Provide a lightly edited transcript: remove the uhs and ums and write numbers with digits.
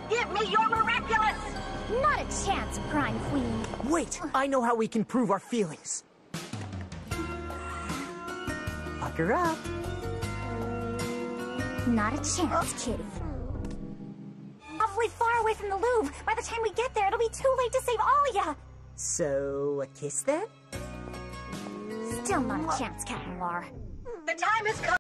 Give me your miraculous! Not a chance, Prime Queen. Wait, I know how we can prove our feelings. Pucker up. Not a chance, Kitty. Awfully far away from the Louvre. By the time we get there, it'll be too late to save Alia. So, a kiss then? Still not a chance, Captain Noir. The time has come.